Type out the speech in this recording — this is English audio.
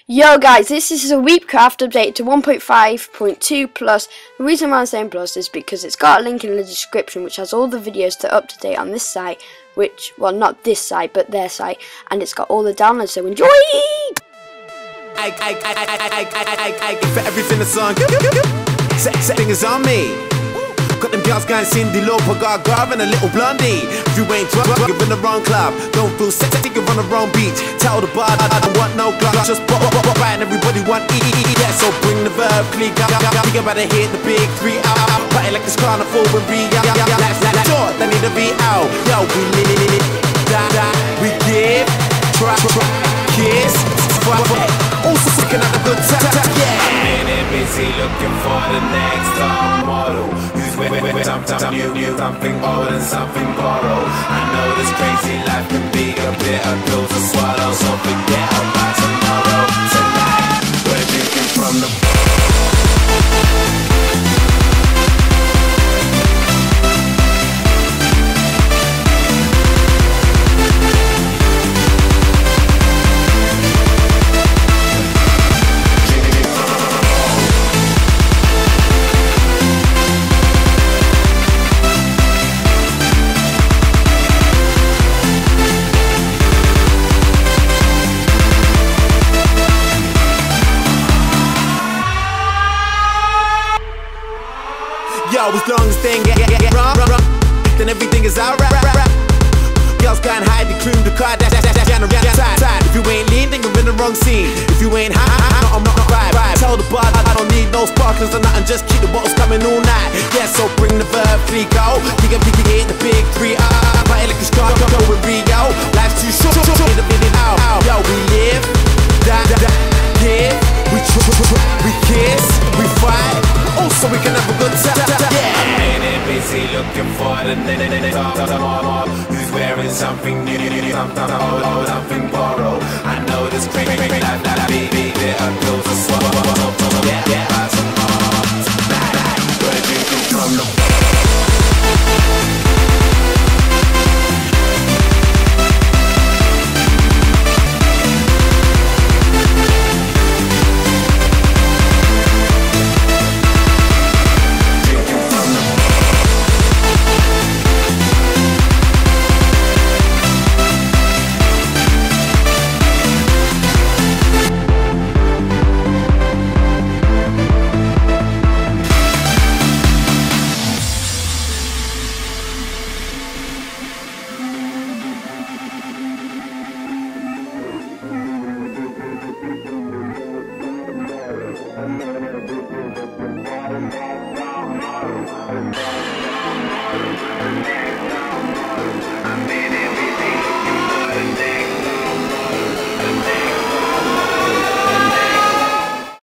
Yo guys, this is a Weepcraft update to 1.5.2 plus. The reason why I'm saying plus is because it's got a link in the description which has all the videos that are up to date on this site, which, well, not this site but their site, and it's got all the downloads, so enjoy! I for everything that's on. Setting is on me. Got them girls going Cindy Lauper, got a Garv and a little blondie. If you ain't drunk, you're in the wrong club. Don't feel sexy, you're on the wrong beach. Tell the bar I don't want no gloves. Just pop, and everybody want E. Yeah, so bring the verb, click up. We about to hit the big 3 out. Party like it's carnival with Ria. Let's short, they need to be out. Yo, we live, we give, try, kiss, also looking at the good time. Yeah. I'm busy looking for the next top model. Who's with something old and something borrowed. I know this crazy life can be a bitter pill to swallow, so forget about tomorrow. Tonight, we're drinking from the yo, as long as they get wrong, then everything is alright. Girls can't hide the cream, the car, that's side. If you ain't lean, then you're in the wrong scene. If you ain't high, I'm not a vibe. Tell the bar I don't need no sparklers or nothing, just keep the bottles coming all night. Yeah, so bring the verb, free go. You can hit the big 3 out. Party like it's gone, go with Rio. Life's too short, need a minute out. Yo, we live, give, we kiss, we fight. Also, we can have a good time. Yeah. I'm busy looking for the top. Who's wearing something new, something borrowed. I know this crazy life that I be there pills to swallow. Yeah, by tomorrow. Tonight, we're drinking from the